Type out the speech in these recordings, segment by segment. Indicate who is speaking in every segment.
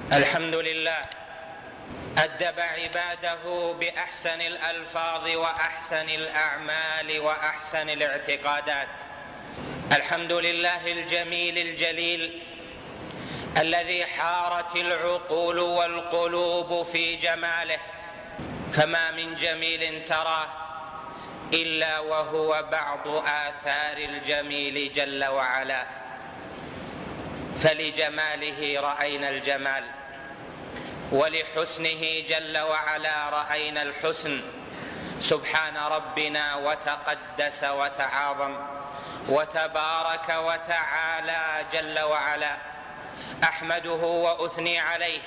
Speaker 1: الحمد لله أدب عباده بأحسن الألفاظ وأحسن الأعمال وأحسن الاعتقادات. الحمد لله الجميل الجليل الذي حارت العقول والقلوب في جماله، فما من جميل تراه إلا وهو بعض آثار الجميل جل وعلا، فلجماله رأينا الجمال، ولحسنه جل وعلا رأينا الحسن. سبحان ربنا وتقدس وتعاظم وتبارك وتعالى جل وعلا. أحمده وأثني عليه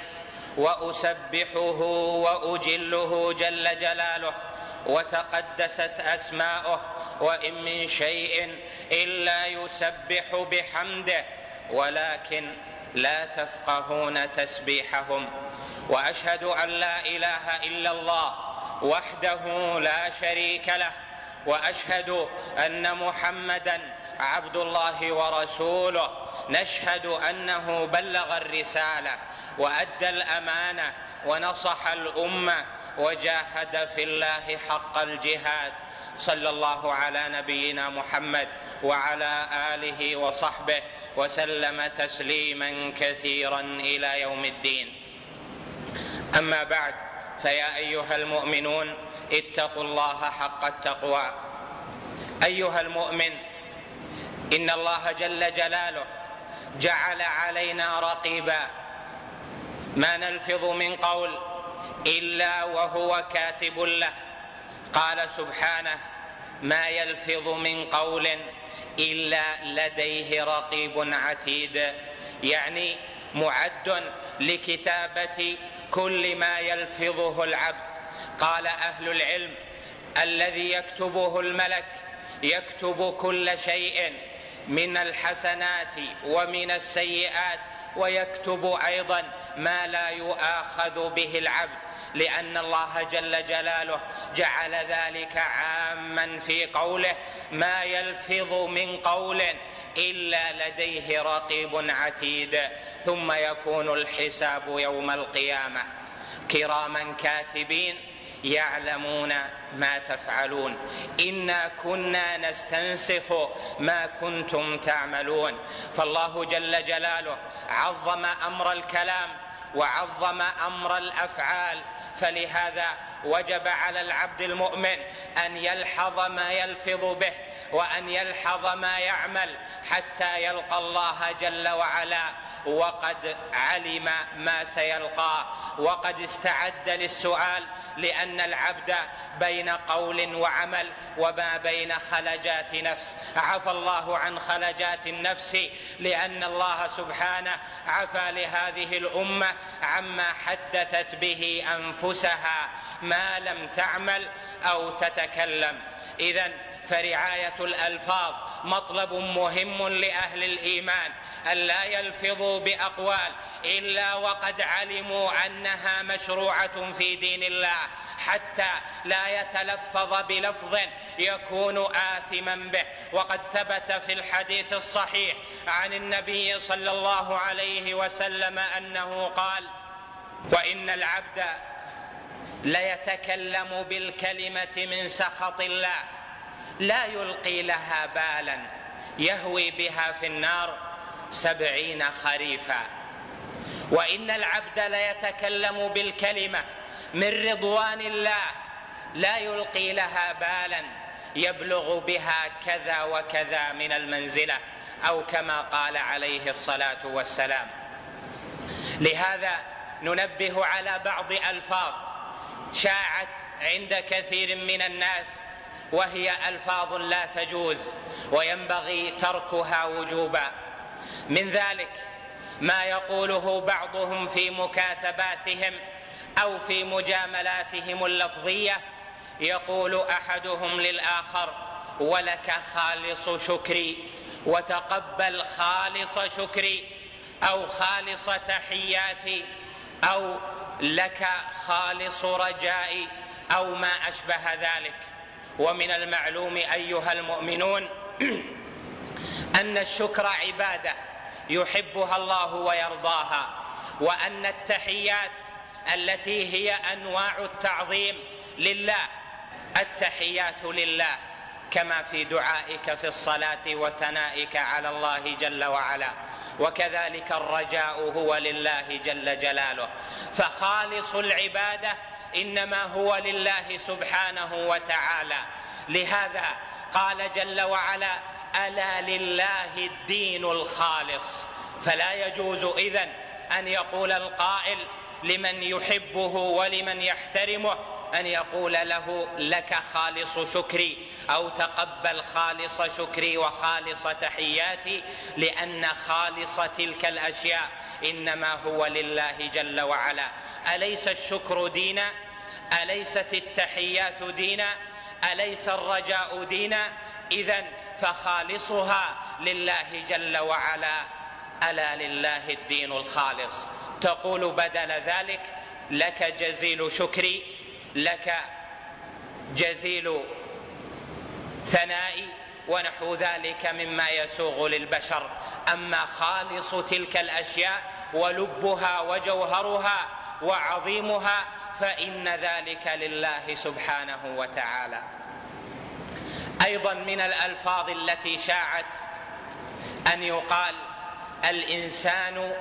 Speaker 1: وأسبحه وأجله جل جلاله، وتقدست أسماؤه، وإن من شيء إلا يسبح بحمده ولكن لا تفقهون تسبيحهم. وأشهد أن لا إله إلا الله وحده لا شريك له، وأشهد أن محمدًا عبد الله ورسوله. نشهد أنه بلغ الرسالة وأدى الأمانة ونصح الأمة وجاهد في الله حق الجهاد، صلى الله على نبينا محمد وعلى آله وصحبه وسلم تسليما كثيرا إلى يوم الدين. أما بعد، فيا أيها المؤمنون اتقوا الله حق التقوى. أيها المؤمن، إن الله جل جلاله جعل علينا رقيبا، ما نلفظ من قول إلا وهو كاتب له. قال سبحانه: ما يلفظ من قول إلا لديه رقيب عتيد، يعني معد لكتابة كل ما يلفظه العبد. قال أهل العلم: الذي يكتبه الملك يكتب كل شيء من الحسنات ومن السيئات، ويكتب أيضا ما لا يؤاخذ به العبد، لأن الله جل جلاله جعل ذلك عاما في قوله: ما يلفظ من قول إلا لديه رقيب عتيد. ثم يكون الحساب يوم القيامة. كراما كاتبين يعلمون ما تفعلون، إنا كنا نستنسخ ما كنتم تعملون. فالله جل جلاله عظم أمر الكلام وعظم أمر الأفعال، فلهذا وجب على العبد المؤمن أن يلحظ ما يلفظ به وأن يلحظ ما يعمل حتى يلقى الله جل وعلا وقد علم ما سيلقاه وقد استعد للسؤال، لأن العبد بين قول وعمل وما بين خلجات نفس. عفى الله عن خلجات النفس، لأن الله سبحانه عفى لهذه الأمة عما حدثت به أنفسها ما لم تعمل أو تتكلم. إذن فرعاية الألفاظ مطلب مهم لأهل الإيمان، أن لا يلفظوا بأقوال إلا وقد علموا أنها مشروعة في دين الله، حتى لا يتلفظ بلفظ يكون آثما به. وقد ثبت في الحديث الصحيح عن النبي صلى الله عليه وسلم أنه قال: وإن العبد ليتكلم بالكلمة من سخط الله لا يلقي لها بالا يهوي بها في النار 70 خريفا. وإن العبد ليتكلم بالكلمة من رضوان الله لا يلقي لها بالا يبلغ بها كذا وكذا من المنزلة، أو كما قال عليه الصلاة والسلام. لهذا ننبه على بعض ألفاظ شاعت عند كثير من الناس، وهي ألفاظ لا تجوز وينبغي تركها وجوبا. من ذلك ما يقوله بعضهم في مكاتباتهم أو في مجاملاتهم اللفظية. يقول أحدهم للآخر: ولك خالص شكري، وتقبل خالص شكري، أو خالص تحياتي، أو لك خالص رجائي، أو ما أشبه ذلك. ومن المعلوم أيها المؤمنون أن الشكر عبادة يحبها الله ويرضاها، وأن التحيات التي هي أنواع التعظيم لله، التحيات لله كما في دعائك في الصلاة وثنائك على الله جل وعلا، وكذلك الرجاء هو لله جل جلاله. فخالص العبادة إنما هو لله سبحانه وتعالى. لهذا قال جل وعلا: ألا لله الدين الخالص. فلا يجوز إذن أن يقول القائل لمن يحبه ولمن يحترمه أن يقول له: لك خالص شكري، أو تقبل خالص شكري وخالص تحياتي، لأن خالص تلك الأشياء إنما هو لله جل وعلا. أليس الشكر دينا؟ أليست التحيات دينا؟ أليس الرجاء دينا؟ إذن فخالصها لله جل وعلا. ألا لله الدين الخالص. تقول بدل ذلك: لك جزيل شكري، لك جزيل ثنائي، ونحو ذلك مما يسوغ للبشر. أما خالص تلك الأشياء ولبها وجوهرها وعظيمها فإن ذلك لله سبحانه وتعالى. أيضا من الألفاظ التي شاعت أن يقال: الإنسان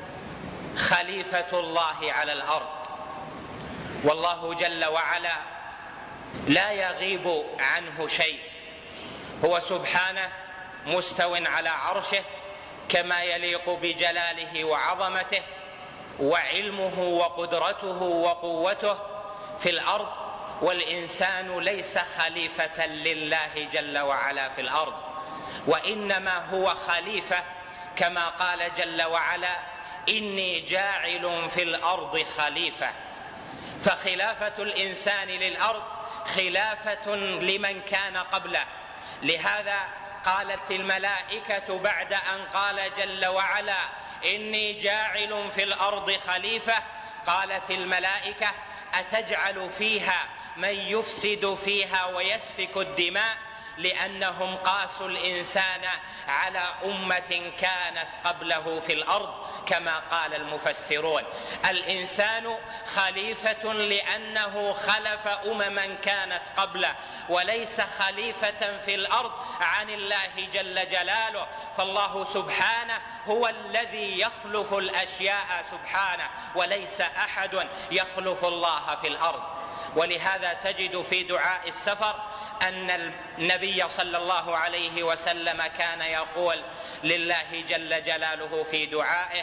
Speaker 1: خليفة الله على الأرض. والله جل وعلا لا يغيب عنه شيء، هو سبحانه مستو على عرشه كما يليق بجلاله وعظمته، وعلمه وقدرته وقوته في الأرض. والإنسان ليس خليفة لله جل وعلا في الأرض، وإنما هو خليفة كما قال جل وعلا: إني جاعل في الأرض خليفة. فخلافة الإنسان للأرض خلافة لمن كان قبله. لهذا قالت الملائكة بعد أن قال جل وعلا: إني جاعل في الأرض خليفة، قالت الملائكة: أتجعل فيها من يفسد فيها ويسفك الدماء؟ لأنهم قاسوا الإنسان على أمة كانت قبله في الأرض كما قال المفسرون. الإنسان خليفة لأنه خلف أمما كانت قبله، وليس خليفة في الأرض عن الله جل جلاله. فالله سبحانه هو الذي يخلف الأشياء سبحانه، وليس أحد يخلف الله في الأرض. ولهذا تجد في دعاء السفر أن النبي صلى الله عليه وسلم كان يقول لله جل جلاله في دعائه: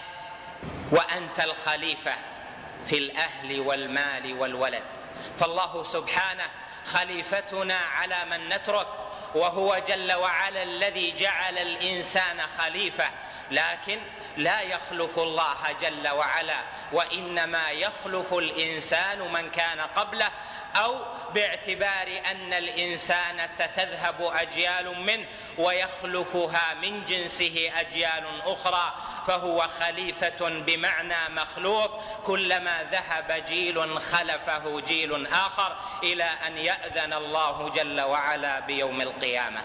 Speaker 1: وأنت الخليفة في الأهل والمال والولد. فالله سبحانه خليفتنا على من نترك، وهو جل وعلا الذي جعل الإنسان خليفة، لكن لا يخلف الله جل وعلا، وإنما يخلف الإنسان من كان قبله، أو باعتبار أن الإنسان ستذهب أجيال منه ويخلفها من جنسه أجيال أخرى، فهو خليفة بمعنى مخلوف. كلما ذهب جيل خلفه جيل آخر إلى أن يأذن الله جل وعلا بيوم القيامة.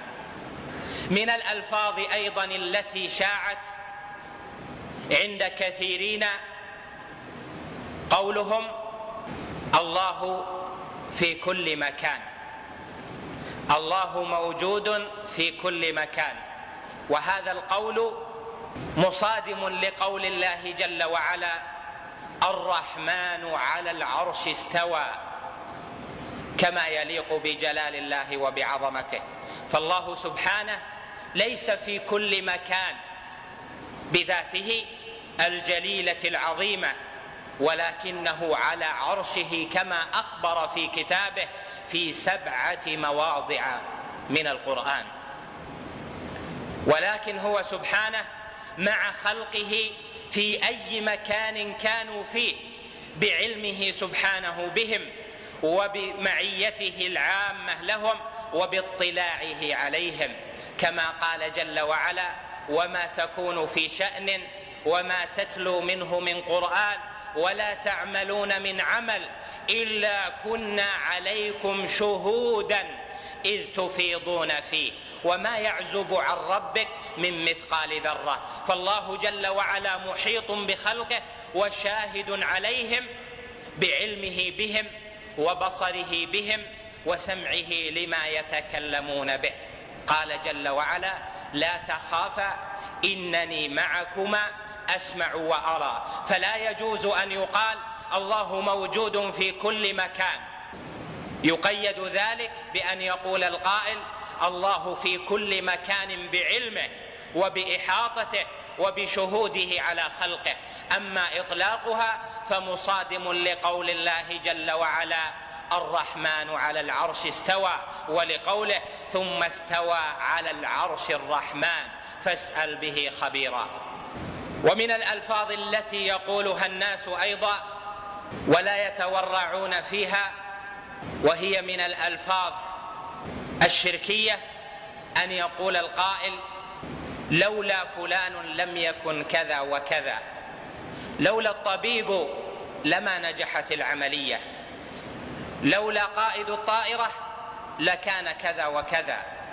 Speaker 1: من الألفاظ أيضا التي شاعت عند كثيرين قولهم: الله في كل مكان، الله موجود في كل مكان. وهذا القول مصادم لقول الله جل وعلا: الرحمن على العرش استوى، كما يليق بجلال الله وبعظمته. فالله سبحانه ليس في كل مكان بذاته الجليلة العظيمة، ولكنه على عرشه كما أخبر في كتابه في 7 مواضع من القرآن. ولكن هو سبحانه مع خلقه في أي مكان كانوا فيه بعلمه سبحانه بهم وبمعيته العامة لهم وباطلاعه عليهم، كما قال جل وعلا: وما تكون في شأن وما تتلو منه من قرآن ولا تعملون من عمل إلا كنا عليكم شهودا إذ تفيضون فيه وما يعزب عن ربك من مثقال ذرة. فالله جل وعلا محيط بخلقه وشاهد عليهم بعلمه بهم وبصره بهم وسمعه لما يتكلمون به. قال جل وعلا: لا تخافا إنني معكما أسمع وأرى. فلا يجوز أن يقال الله موجود في كل مكان، يقيد ذلك بأن يقول القائل الله في كل مكان بعلمه وبإحاطته وبشهوده على خلقه. أما إطلاقها فمصادم لقول الله جل وعلا: الرحمن على العرش استوى، ولقوله: ثم استوى على العرش الرحمن فاسأل به خبيرا. ومن الألفاظ التي يقولها الناس أيضا ولا يتورعون فيها، وهي من الألفاظ الشركية، أن يقول القائل: لولا فلان لم يكن كذا وكذا، لولا الطبيب لما نجحت العملية، لولا قائد الطائرة لكان كذا وكذا،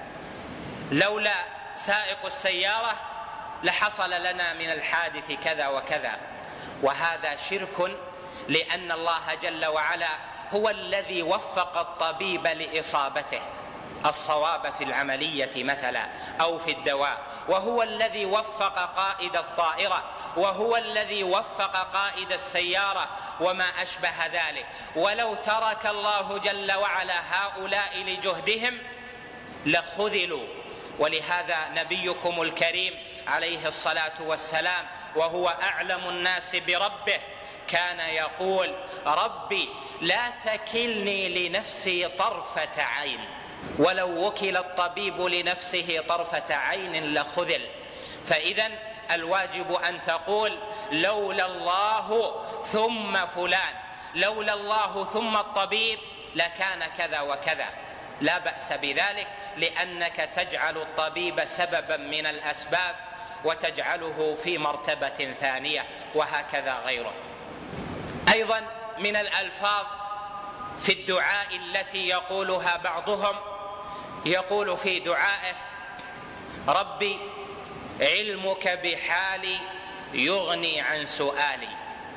Speaker 1: لولا سائق السيارة لحصل لنا من الحادث كذا وكذا. وهذا شرك، لأن الله جل وعلا هو الذي وفق الطبيب لإصابته الصواب في العملية مثلا أو في الدواء، وهو الذي وفق قائد الطائرة، وهو الذي وفق قائد السيارة وما أشبه ذلك. ولو ترك الله جل وعلا هؤلاء لجهدهم لخذلوا. ولهذا نبيكم الكريم عليه الصلاة والسلام وهو أعلم الناس بربه كان يقول: ربي لا تكلني لنفسي طرفة عين، ولو وكل الطبيب لنفسه طرفة عين لخذل. فإذا الواجب أن تقول: لولا الله ثم فلان، لولا الله ثم الطبيب لكان كذا وكذا. لا بأس بذلك، لأنك تجعل الطبيب سببا من الأسباب وتجعله في مرتبة ثانية، وهكذا غيره. أيضا من الألفاظ في الدعاء التي يقولها بعضهم، يقول في دعائه: ربي علمك بحالي يغني عن سؤالي.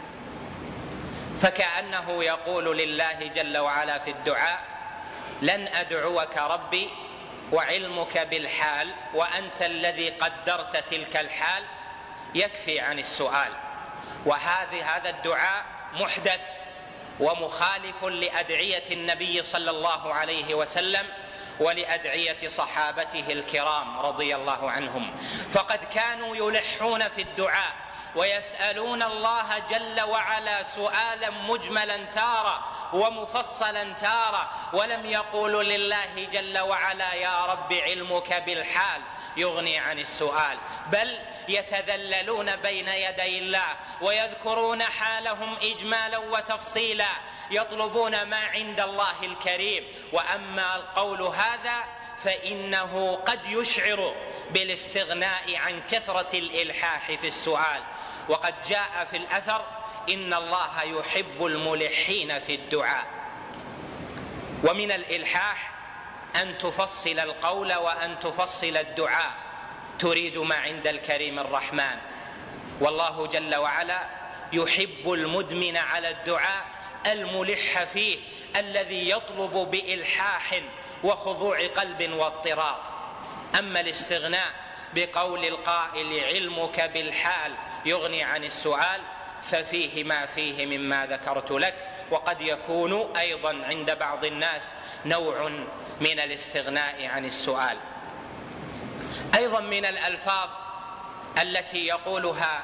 Speaker 1: فكأنه يقول لله جل وعلا في الدعاء: لن أدعوك ربي وعلمك بالحال وأنت الذي قدرت تلك الحال يكفي عن السؤال. وهذا الدعاء محدث ومخالف لأدعية النبي صلى الله عليه وسلم ولأدعية صحابته الكرام رضي الله عنهم، فقد كانوا يلحون في الدعاء ويسألون الله جل وعلا سؤالا مجملا تارة ومفصلا تارة، ولم يقولوا لله جل وعلا: يا رب علمك بالحال يغني عن السؤال، بل يتذللون بين يدي الله ويذكرون حالهم إجمالا وتفصيلا، يطلبون ما عند الله الكريم. وأما القول هذا فإنه قد يشعر بالاستغناء عن كثرة الإلحاح في السؤال. وقد جاء في الأثر: إن الله يحب الملحين في الدعاء. ومن الإلحاح أن تفصل القول وأن تفصل الدعاء، تريد ما عند الكريم الرحمن. والله جل وعلا يحب المدمن على الدعاء الملح فيه، الذي يطلب بإلحاح وخضوع قلب واضطرار. أما الاستغناء بقول القائل: علمك بالحال يغني عن السؤال، ففيه ما فيه مما ذكرت لك، وقد يكون أيضا عند بعض الناس نوع من الاستغناء عن السؤال. أيضا من الألفاظ التي يقولها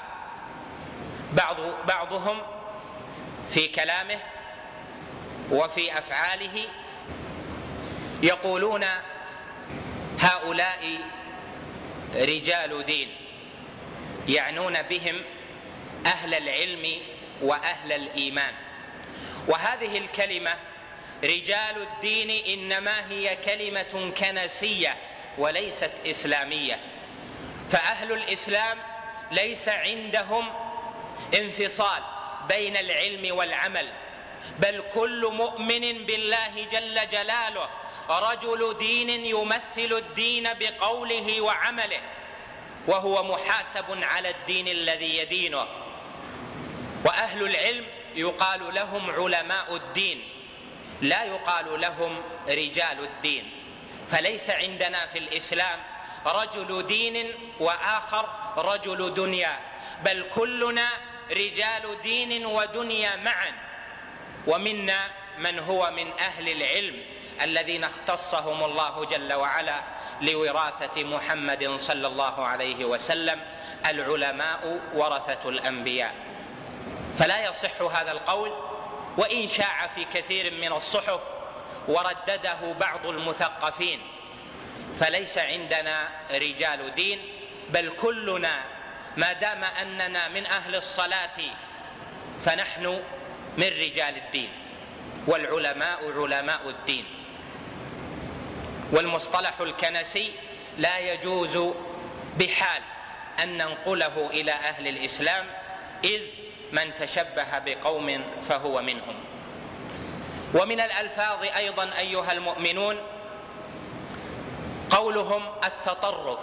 Speaker 1: بعضهم في كلامه وفي أفعاله، يقولون: هؤلاء رجال دين، يعنون بهم أهل العلم وأهل الإيمان. وهذه الكلمة رجال الدين إنما هي كلمة كنسية وليست إسلامية، فأهل الإسلام ليس عندهم انفصال بين العلم والعمل، بل كل مؤمن بالله جل جلاله رجل دين يمثل الدين بقوله وعمله، وهو محاسب على الدين الذي يدينه. وأهل العلم يقال لهم علماء الدين، لا يقال لهم رجال الدين. فليس عندنا في الإسلام رجل دين وآخر رجل دنيا، بل كلنا رجال دين ودنيا معا. ومنا من هو من أهل العلم الذين اختصهم الله جل وعلا لوراثة محمد صلى الله عليه وسلم: العلماء ورثة الأنبياء. فلا يصح هذا القول، وإن شاع في كثير من الصحف وردده بعض المثقفين. فليس عندنا رجال دين، بل كلنا ما دام أننا من أهل الصلاة فنحن من رجال الدين، والعلماء علماء الدين. والمصطلح الكنسي لا يجوز بحال أن ننقله إلى أهل الإسلام، إذ من تشبه بقوم فهو منهم. ومن الألفاظ أيضا أيها المؤمنون قولهم التطرف،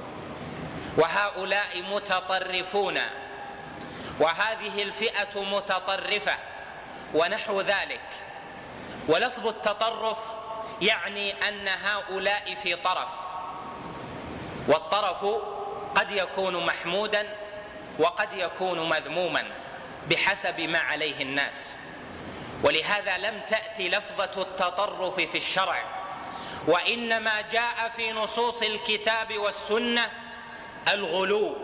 Speaker 1: وهؤلاء متطرفون، وهذه الفئة متطرفة، ونحو ذلك. ولفظ التطرف يعني أن هؤلاء في طرف، والطرف قد يكون محمودا وقد يكون مذموما بحسب ما عليه الناس. ولهذا لم تأتي لفظة التطرف في الشرع، وإنما جاء في نصوص الكتاب والسنة الغلو: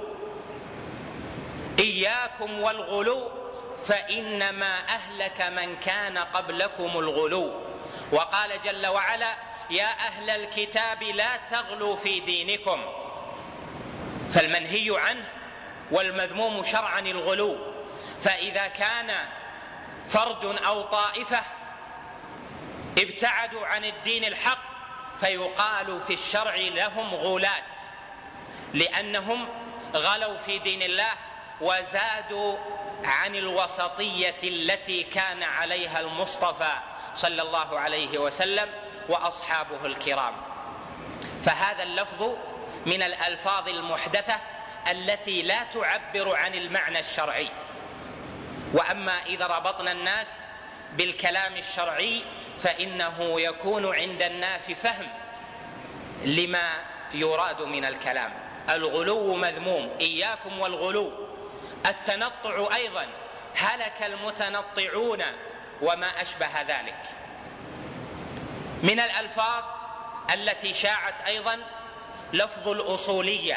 Speaker 1: إياكم والغلو فإنما أهلك من كان قبلكم الغلو. وقال جل وعلا: يا أهل الكتاب لا تغلوا في دينكم. فالمنهي عنه والمذموم شرعا الغلو. فإذا كان فرد أو طائفة ابتعدوا عن الدين الحق فيقال في الشرع لهم غلاة، لأنهم غلوا في دين الله وزادوا عن الوسطية التي كان عليها المصطفى صلى الله عليه وسلم وأصحابه الكرام. فهذا اللفظ من الألفاظ المحدثة التي لا تعبر عن المعنى الشرعي. وأما إذا ربطنا الناس بالكلام الشرعي فإنه يكون عند الناس فهم لما يراد من الكلام. الغلو مذموم، إياكم والغلو. التنطع أيضا: هلك المتنطعون وما أشبه ذلك. من الألفاظ التي شاعت أيضا لفظ الأصولية،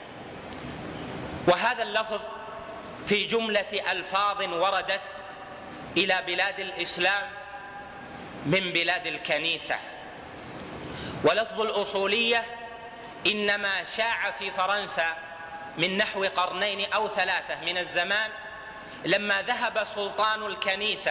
Speaker 1: وهذا اللفظ في جملة ألفاظ وردت إلى بلاد الإسلام من بلاد الكنيسة. ولفظ الأصولية إنما شاع في فرنسا من نحو قرنين أو 3 من الزمان، لما ذهب سلطان الكنيسة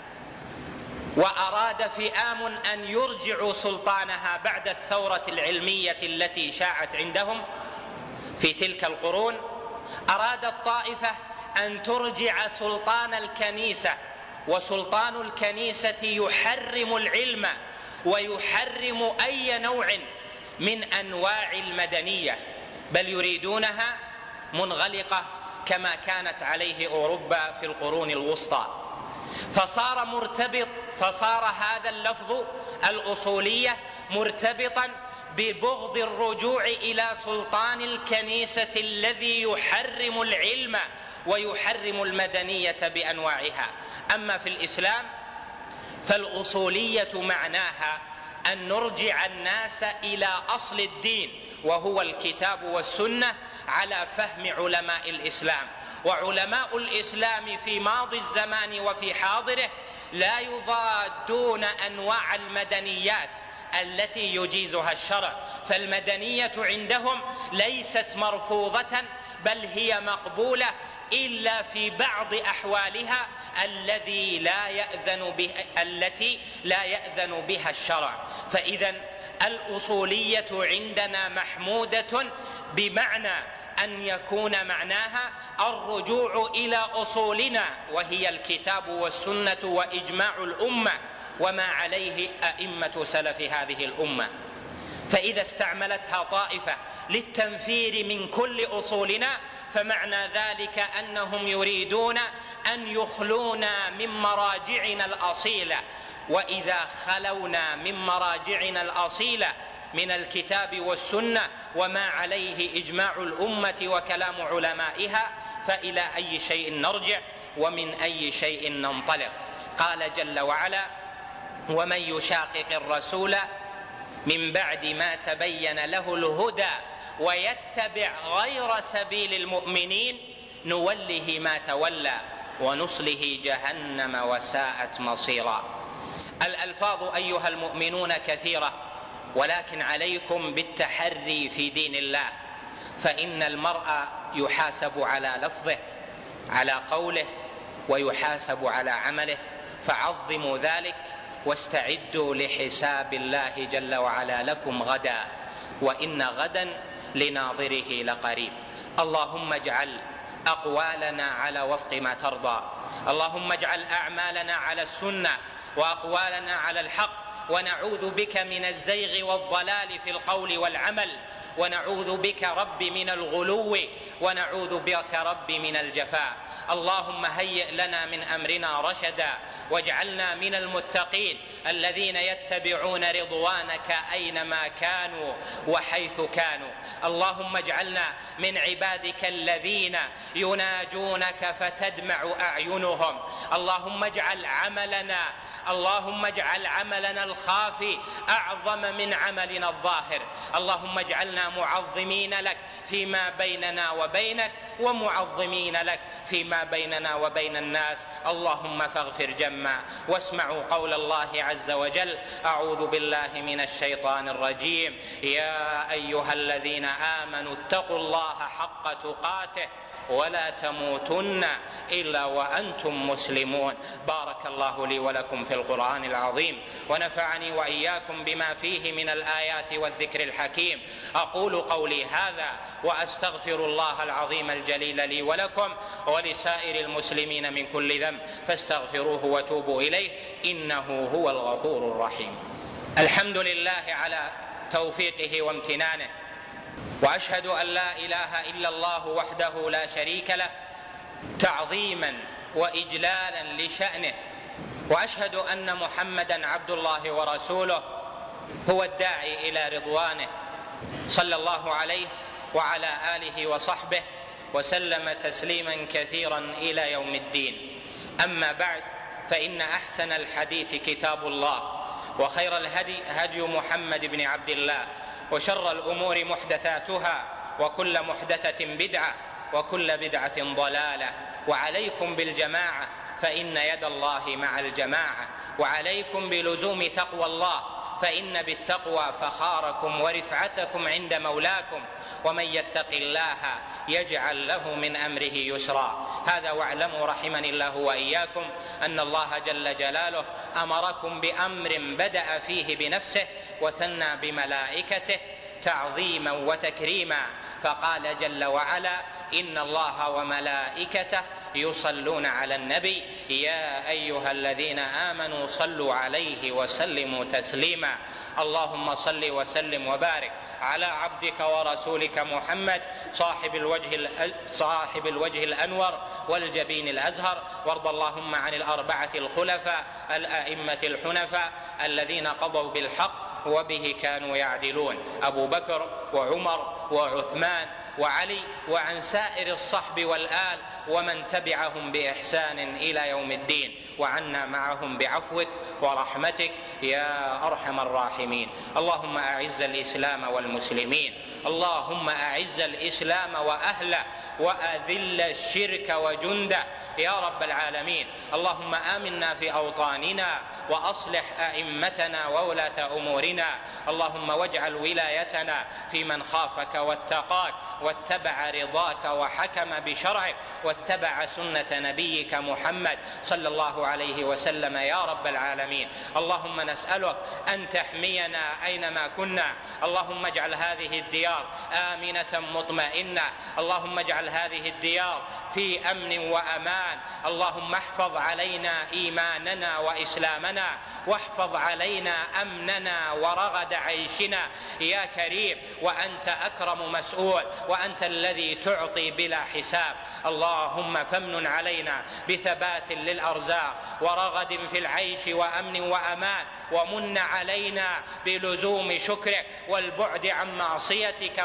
Speaker 1: وأراد فئام أن يرجعوا سلطانها بعد الثورة العلمية التي شاعت عندهم في تلك القرون. أرادت طائفة أن ترجع سلطان الكنيسة، وسلطان الكنيسة يحرم العلم ويحرم أي نوع من أنواع المدنية، بل يريدونها منغلقة كما كانت عليه أوروبا في القرون الوسطى. فصار هذا اللفظ الأصولية مرتبطا ببغض الرجوع إلى سلطان الكنيسة الذي يحرم العلم ويحرم المدنية بأنواعها. أما في الإسلام فالأصولية معناها أن نرجع الناس إلى أصل الدين، وهو الكتاب والسنة، على فهم علماء الإسلام. وعلماء الإسلام في ماضي الزمان وفي حاضره لا يضادون أنواع المدنيات التي يجيزها الشرع، فالمدنية عندهم ليست مرفوضة بل هي مقبولة إلا في بعض أحوالها التي لا يأذن بها الشرع. فإذا الأصولية عندنا محمودة بمعنى أن يكون معناها الرجوع إلى أصولنا، وهي الكتاب والسنة وإجماع الأمة وما عليه أئمة سلف هذه الأمة. فإذا استعملتها طائفة للتنفير من كل أصولنا فمعنى ذلك أنهم يريدون أن يخلونا من مراجعنا الأصيلة، وإذا خلونا من مراجعنا الأصيلة من الكتاب والسنة وما عليه إجماع الأمة وكلام علمائها فإلى أي شيء نرجع ومن أي شيء ننطلق؟ قال جل وعلا: ومن يشاقق الرسول من بعد ما تبين له الهدى ويتبع غير سبيل المؤمنين نوله ما تولى ونصله جهنم وساءت مصيرا. الألفاظ أيها المؤمنون كثيرة، ولكن عليكم بالتحري في دين الله، فإن المرء يحاسب على لفظه، على قوله، ويحاسب على عمله، فعظموا ذلك واستعدوا لحساب الله جل وعلا لكم غدا، وإن غدا لناظره لقريب. اللهم اجعل أقوالنا على وفق ما ترضى، اللهم اجعل أعمالنا على السنة وأقوالنا على الحق، ونعوذ بك من الزيغ والضلال في القول والعمل، ونعوذ بك رب من الغلو، ونعوذ بك رب من الجفاء. اللهم هيئ لنا من أمرنا رشدا، واجعلنا من المتقين الذين يتبعون رضوانك أينما كانوا وحيث كانوا. اللهم اجعلنا من عبادك الذين يناجونك فتدمع أعينهم. اللهم اجعل عملنا الخافي أعظم من عملنا الظاهر. اللهم اجعلنا معظمين لك فيما بيننا وبينك، ومعظمين لك فيما بيننا وبين الناس. اللهم فاغفر جما. واسمعوا قول الله عز وجل: أعوذ بالله من الشيطان الرجيم. يا أيها الذين آمنوا اتقوا الله حق تقاته ولا تموتن إلا وأنتم مسلمون. بارك الله لي ولكم في القرآن العظيم، ونفعني وإياكم بما فيه من الآيات والذكر الحكيم. أقول قولي هذا وأستغفر الله العظيم الجليل لي ولكم ولسائر المسلمين من كل ذنب، فاستغفروه وتوبوا إليه إنه هو الغفور الرحيم. الحمد لله على توفيقه وامتنانه، وأشهد أن لا إله إلا الله وحده لا شريك له تعظيما وإجلالا لشأنه، وأشهد أن محمدا عبد الله ورسوله هو الداعي إلى رضوانه، صلى الله عليه وعلى آله وصحبه وسلم تسليما كثيرا إلى يوم الدين. أما بعد، فإن أحسن الحديث كتاب الله، وخير الهدي هدي محمد بن عبد الله، وشر الأمور محدثاتها، وكل محدثة بدعة، وكل بدعة ضلالة. وعليكم بالجماعة فإن يد الله مع الجماعة، وعليكم بلزوم تقوى الله، فإن بالتقوى فخاركم ورفعتكم عند مولاكم، ومن يتق الله يجعل له من أمره يسرا. هذا واعلموا رحمني الله وإياكم أن الله جل جلاله أمركم بأمر بدأ فيه بنفسه وثنى بملائكته تعظيما وتكريما، فقال جل وعلا: إن الله وملائكته يصلون على النبي يا أيها الذين آمنوا صلوا عليه وسلموا تسليما. اللهم صل وسلم وبارك على عبدك ورسولك محمد صاحب الوجه الأنور والجبين الأزهر، وارض اللهم عن الأربعة الخلفاء الأئمة الحنفاء الذين قضوا بالحق وبه كانوا يعدلون: أبو بكر وعمر وعثمان وعلي، وعن سائر الصحب والآل ومن تبعهم بإحسان إلى يوم الدين، وعنا معهم بعفوك ورحمتك يا أرحم الراحمين. اللهم أعز الإسلام والمسلمين، اللهم أعز الإسلام وأهله، وأذل الشرك وجنده يا رب العالمين. اللهم آمنا في أوطاننا، وأصلح أئمتنا وولاة أمورنا. اللهم واجعل ولايتنا في من خافك واتقاك واتبع رضاك وحكم بشرعك واتبع سنة نبيك محمد صلى الله عليه وسلم يا رب العالمين. اللهم نسألك أن تحمينا أينما كنا. اللهم اجعل هذه الديار آمنة مطمئنة. اللهم اجعل هذه الديار في أمن وأمان. اللهم احفظ علينا إيماننا وإسلامنا، واحفظ علينا أمننا ورغد عيشنا يا كريم، وأنت أكرم مسؤول، وأنت الذي تعطي بلا حساب. اللهم فمن علينا بثبات للأرزاق ورغد في العيش وأمن وأمان، ومن علينا بلزوم شكرك والبعد عن معصيتك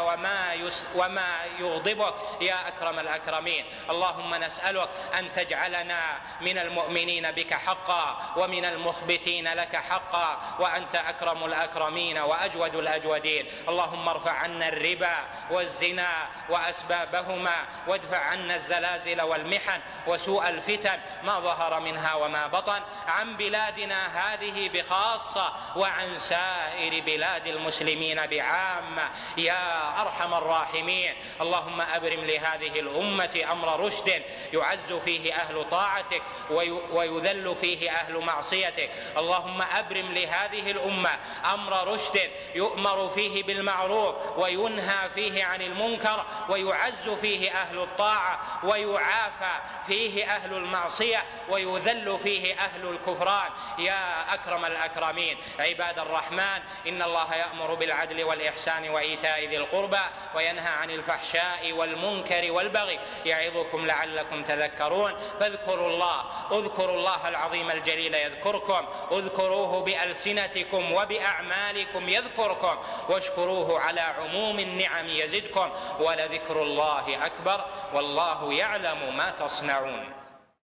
Speaker 1: وما يغضبك يا أكرم الأكرمين. اللهم نسألك أن تجعلنا من المؤمنين بك حقا ومن المخبتين لك حقا، وأنت أكرم الأكرمين وأجود الأجودين. اللهم ارفع عنا الربا والزنا وأسبابهما، وادفع عنا الزلازل والمحن وسوء الفتن ما ظهر منها وما بطن عن بلادنا هذه بخاصة وعن سائر بلاد المسلمين بعامة يا أرحم الراحمين. اللهم أبرم لهذه الأمة أمر رشد يعز فيه أهل طاعتك ويذل فيه أهل معصيتك. اللهم أبرم لهذه الأمة أمر رشد يؤمر فيه بالمعروف وينهى فيه عن المنكر، ويعز فيه أهل الطاعة ويعافى فيه أهل المعصية ويذل فيه أهل الكفران يا أكرم الأكرمين. عباد الرحمن، إن الله يأمر بالعدل والإحسان وإيتاء ذي القربى وينهى عن الفحشاء والمنكر والبغي يعظكم لعلكم تذكرون. فاذكروا الله العظيم الجليل يذكركم، اذكروه بألسنتكم وبأعمالكم يذكركم، واشكروه على عموم النعم يزدكم، ولذكر الله أكبر والله يعلم ما تصنعون.